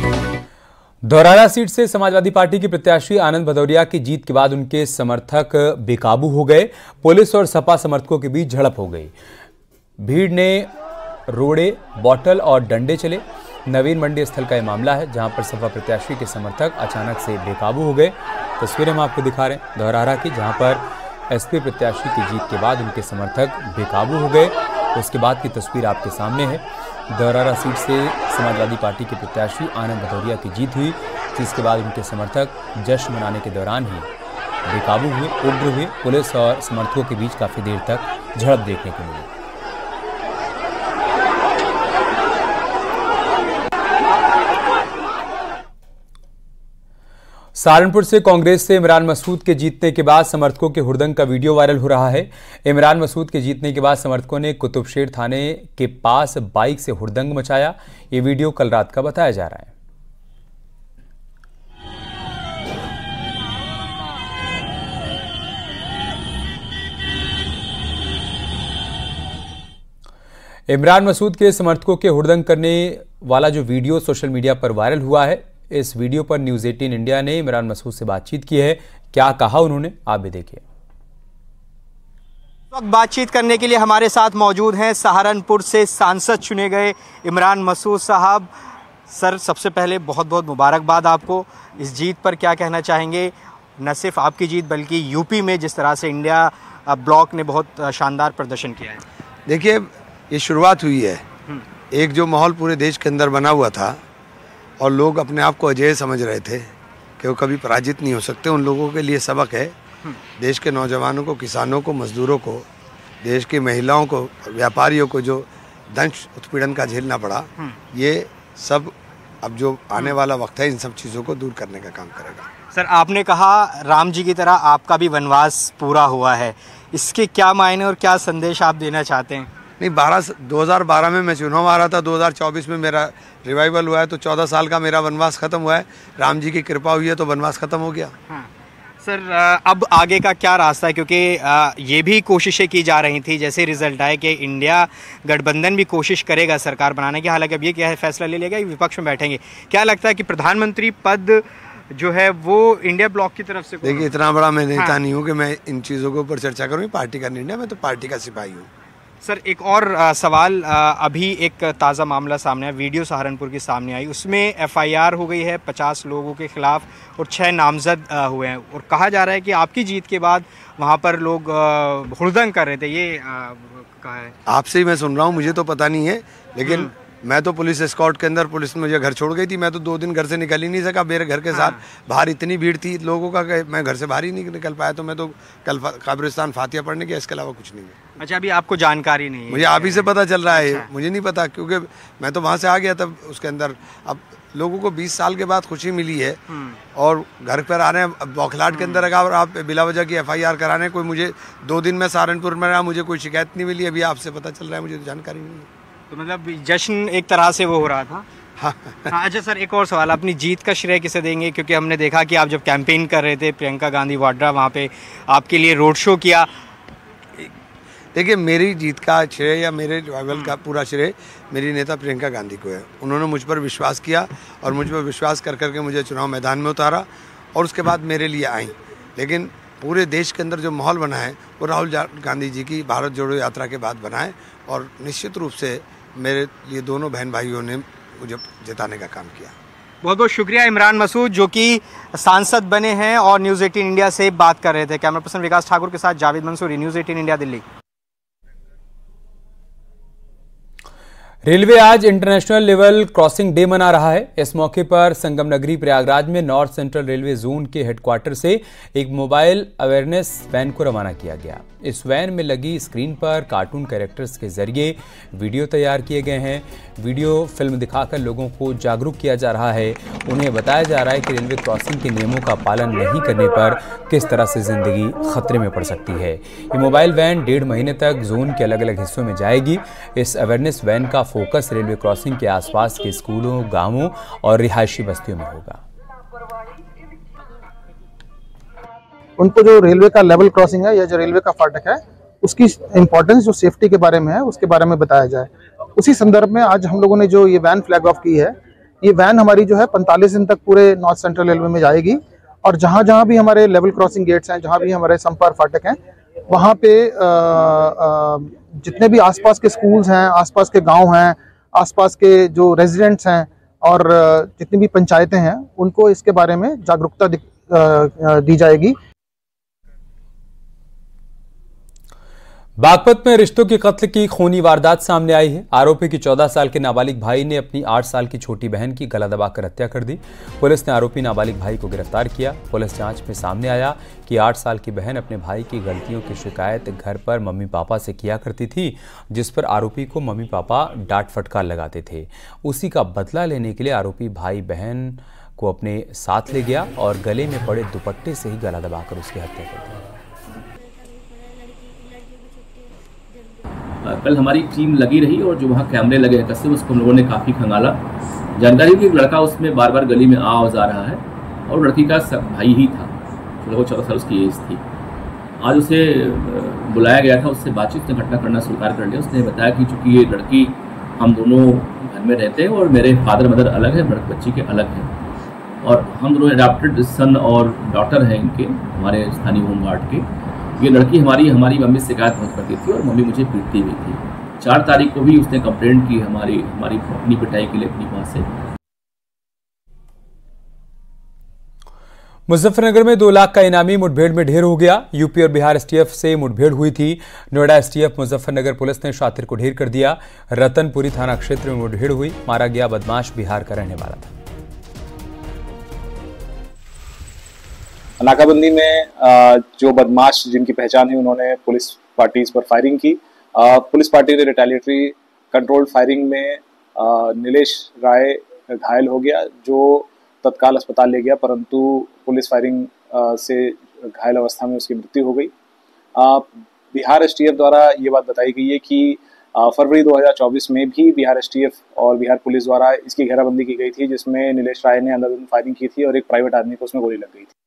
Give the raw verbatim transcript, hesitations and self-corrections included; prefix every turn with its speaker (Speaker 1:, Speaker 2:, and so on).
Speaker 1: Dhaurahra seat से Samajwadi party के प्रत्याशी आनंद भदौरिया की जीत के बाद उनके समर्थक बेकाबू हो गए। पुलिस और सपा समर्थकों के बीच झड़प हो गई। भीड़ ने रोड़े, बॉटल और डंडे चले। नवीन मंडी स्थल का यह मामला है, जहां पर सपा प्रत्याशी के समर्थक अचानक से बेकाबू हो गए। तस्वीरें हम आपको दिखा रहे हैं धौरहरा की, जहां पर एसपी प्रत्याशी की जीत के बाद उनके समर्थक बेकाबू हो गए। उसके बाद की तस्वीर आपके सामने है। धौरहरा सीट से समाजवादी पार्टी के प्रत्याशी आनंद भदौरिया की जीत हुई, जिसके बाद उनके समर्थक जश्न मनाने के दौरान ही बेकाबू हुए, उग्र हुए। पुलिस और समर्थकों के बीच काफी देर तक झड़प देखने को मिली। सहारनपुर से कांग्रेस से इमरान मसूद के जीतने के बाद समर्थकों के हुड़दंग का वीडियो वायरल हो रहा है। इमरान मसूद के जीतने के बाद समर्थकों ने कुतुबशेर थाने के पास बाइक से हुड़दंग मचाया। ये वीडियो कल रात का बताया जा रहा है। इमरान मसूद के समर्थकों के हुड़दंग करने वाला जो वीडियो सोशल मीडिया पर वायरल हुआ है, इस वीडियो पर न्यूज़ अठारह इंडिया ने इमरान मसूद से बातचीत की है। क्या कहा उन्होंने, आप भी देखिए।
Speaker 2: वक्त बातचीत करने के लिए हमारे साथ मौजूद हैं सहारनपुर से सांसद चुने गए इमरान मसूद साहब। सर, सबसे पहले बहुत बहुत मुबारकबाद आपको इस जीत पर। क्या कहना चाहेंगे, न सिर्फ आपकी जीत बल्कि यूपी में जिस तरह से इंडिया ब्लॉक ने बहुत शानदार प्रदर्शन किया है?
Speaker 3: देखिए, ये शुरुआत हुई है। एक जो माहौल पूरे देश के अंदर बना हुआ था और लोग अपने आप को अजेय समझ रहे थे कि वो कभी पराजित नहीं हो सकते, उन लोगों के लिए सबक है। देश के नौजवानों को, किसानों को, मजदूरों को, देश की महिलाओं को, व्यापारियों को जो दंश उत्पीड़न का झेलना पड़ा, ये सब अब जो आने वाला वक्त है इन सब चीज़ों को दूर करने का काम करेगा।
Speaker 2: सर, आपने कहा राम जी की तरह आपका भी वनवास पूरा हुआ है, इसके क्या मायने और क्या संदेश आप देना चाहते हैं?
Speaker 3: नहीं, बारह दो हज़ार बारह में मैं चुनाव आ रहा था, दो हज़ार चौबीस में मेरा रिवाइवल हुआ है, तो चौदह साल का मेरा वनवास खत्म हुआ है। राम जी की कृपा हुई है तो वनवास खत्म हो गया।
Speaker 2: हाँ। सर, अब आगे का क्या रास्ता है, क्योंकि ये भी कोशिशें की जा रही थी, जैसे रिजल्ट आए कि इंडिया गठबंधन भी कोशिश करेगा सरकार बनाने की। हालांकि अब ये क्या है, फैसला ले लेगा, विपक्ष में बैठेंगे। क्या लगता है कि प्रधानमंत्री पद जो है वो इंडिया ब्लॉक की तरफ से?
Speaker 3: देखिए, इतना बड़ा मैं नेता हाँ। नहीं हूँ कि मैं इन चीज़ों के ऊपर चर्चा करूँ। पार्टी का निर्णय, मैं तो पार्टी का सिपाही हूँ।
Speaker 2: सर, एक और आ, सवाल, आ, अभी एक ताज़ा मामला सामने आया, वीडियो सहारनपुर की सामने आई, उसमें एफआईआर हो गई है पचास लोगों के खिलाफ और छह नामजद आ, हुए हैं, और कहा जा रहा है कि आपकी जीत के बाद वहां पर लोग हुड़दंग कर रहे थे। ये आ, कहा है?
Speaker 3: आपसे ही मैं सुन रहा हूँ, मुझे तो पता नहीं है, लेकिन मैं तो पुलिस एस्कॉर्ट के अंदर, पुलिस मुझे घर छोड़ गई थी। मैं तो दो दिन घर से निकल ही नहीं सका। मेरे घर के साथ बाहर इतनी भीड़ थी लोगों का कि मैं घर से बाहर ही नहीं निकल पाया। तो मैं तो कल कब्रिस्तान फातिया पढ़ने के, इसके अलावा कुछ नहीं है।
Speaker 2: अच्छा, अभी आपको जानकारी नहीं है?
Speaker 3: मुझे आप ही से पता चल रहा है। अच्छा। मुझे नहीं पता, क्योंकि मैं तो वहाँ से आ गया तब उसके अंदर। अब लोगों को बीस साल के बाद खुशी मिली है और घर पर आ रहे हैं। बौखलाहट के अंदर अगर आप बिला वजह की एफ आई आर करा रहे हैं, कोई मुझे दो दिन में सहारनपुर में रहा, मुझे कोई शिकायत नहीं मिली। अभी आपसे पता चल रहा है, मुझे तो जानकारी नहीं है।
Speaker 2: तो मतलब जश्न एक तरह से वो हो रहा था। हाँ। हाँ, अच्छा सर, एक और सवाल, अपनी जीत का श्रेय किसे देंगे? क्योंकि हमने देखा कि आप जब कैंपेन कर रहे थे, प्रियंका गांधी वाड्रा वहाँ पे आपके लिए रोड शो किया।
Speaker 3: देखिए, मेरी जीत का श्रेय या मेरे रिवाइवल का पूरा श्रेय मेरी नेता प्रियंका गांधी को है। उन्होंने मुझ पर विश्वास किया और मुझ पर विश्वास कर करके मुझे चुनाव मैदान में उतारा और उसके बाद मेरे लिए आई। लेकिन पूरे देश के अंदर जो माहौल बना है वो राहुल गांधी जी की भारत जोड़ो यात्रा के बाद बना है, और निश्चित रूप से मेरे लिए दोनों बहन भाइयों ने मुझे जिताने का काम किया।
Speaker 2: बहुत बहुत शुक्रिया इमरान मसूद, जो कि सांसद बने हैं और न्यूज़ अठारह इंडिया से बात कर रहे थे। कैमरा पर्सन विकास ठाकुर के साथ जावेद मंसूरी, न्यूज़ अठारह इंडिया, दिल्ली।
Speaker 1: रेलवे आज इंटरनेशनल लेवल क्रॉसिंग डे मना रहा है। इस मौके पर संगम नगरी प्रयागराज में नॉर्थ सेंट्रल रेलवे जोन के हेडक्वार्टर से एक मोबाइल अवेयरनेस वैन को रवाना किया गया। इस वैन में लगी स्क्रीन पर कार्टून कैरेक्टर्स के जरिए वीडियो तैयार किए गए हैं। वीडियो फिल्म दिखाकर लोगों को जागरूक किया जा रहा है। उन्हें बताया जा रहा है कि रेलवे क्रॉसिंग के नियमों का पालन नहीं करने पर किस तरह से जिंदगी खतरे में पड़ सकती है। ये मोबाइल वैन डेढ़ महीने तक जोन के अलग अलग हिस्सों में जाएगी। इस अवेयरनेस वैन का फोकस रेलवे क्रॉसिंग के आसपास के स्कूलों, गांवों और रिहायशी बस्तियों में होगा।
Speaker 4: उनको जो रेलवे का लेवल क्रॉसिंग है या जो रेलवे का फाटक है उसकी इंपॉर्टेंस, जो सेफ्टी के बारे में है, उसके बारे में बताया जाए। उसी संदर्भ में आज हम लोगों ने जो ये वैन फ्लैग ऑफ की है, ये वैन हमारी जो है पैंतालीस दिन तक पूरे नॉर्थ सेंट्रल रेलवे में जाएगी और जहाँ जहाँ भी हमारे लेवल क्रॉसिंग गेट्स हैं, जहाँ भी हमारे संपर्क फाटक हैं, वहाँ पे आ, आ, जितने भी आसपास के स्कूल्स हैं, आसपास के गांव हैं, आसपास के जो रेजिडेंट्स हैं और जितनी भी पंचायतें हैं, उनको इसके बारे में जागरूकता दी जाएगी।
Speaker 1: बागपत में रिश्तों के कत्ल की खूनी वारदात सामने आई है। आरोपी की चौदह साल के नाबालिग भाई ने अपनी आठ साल की छोटी बहन की गला दबाकर हत्या कर दी। पुलिस ने आरोपी नाबालिग भाई को गिरफ्तार किया। पुलिस जांच में सामने आया कि आठ साल की बहन अपने भाई की गलतियों की शिकायत घर पर मम्मी पापा से किया करती थी, जिस पर आरोपी को मम्मी पापा डांट फटकार लगाते थे। उसी का बदला लेने के लिए आरोपी भाई बहन को अपने साथ ले गया और गले में पड़े दुपट्टे से ही गला दबाकर उसकी हत्या कर दी।
Speaker 5: कल हमारी टीम लगी रही और जो वहाँ कैमरे लगे हैं कसम, उसको हम लोगों ने काफ़ी खंगाला। जानकारी कि एक लड़का उसमें बार बार गली में आ जा रहा है और लड़की का भाई ही था, लगभग चौदह साल उसकी एज थी। आज उसे बुलाया गया था, उससे बातचीत ने घटना करना स्वीकार कर लिया। उसने बताया कि चूँकि ये लड़की हम दोनों घर में रहते हैं और मेरे फादर मदर अलग है, बच्ची के अलग हैं और हम दोनों अडॉप्टेड सन और डॉटर हैं इनके, हमारे स्थानीय होमगार्ड के। ये लड़की हमारी हमारी मम्मी से शिकायत बहुत करती थी और मम्मी मुझे पीटती भी थी। चार तारीख को भी उसने कंप्लेंट की हमारी हमारी अपनी पिटाई के लिए अपनी मां से।
Speaker 1: मुजफ्फरनगर में दो लाख का इनामी मुठभेड़ में ढेर हो गया। यूपी और बिहार एसटीएफ से मुठभेड़ हुई थी। नोएडा एसटीएफ मुजफ्फरनगर पुलिस ने शातिर को ढेर कर दिया। रतनपुरी थाना क्षेत्र में मुठभेड़ हुई। मारा गया बदमाश बिहार का रहने वाला था।
Speaker 6: नाकाबंदी में जो बदमाश जिनकी पहचान है, उन्होंने पुलिस पार्टी पर फायरिंग की। पुलिस पार्टी ने रिटेलिएटरी कंट्रोल्ड फायरिंग में नीलेश राय घायल हो गया, जो तत्काल अस्पताल ले गया, परंतु पुलिस फायरिंग से घायल अवस्था में उसकी मृत्यु हो गई। बिहार एसटीएफ द्वारा ये बात बताई गई है कि फरवरी दो हज़ार चौबीस में भी बिहार एसटीएफ और बिहार पुलिस द्वारा इसकी घेराबंदी की गई थी, जिसमें नीलेश राय ने अंधाधुंध फायरिंग की थी और एक प्राइवेट आदमी को उसमें गोली लग गई थी।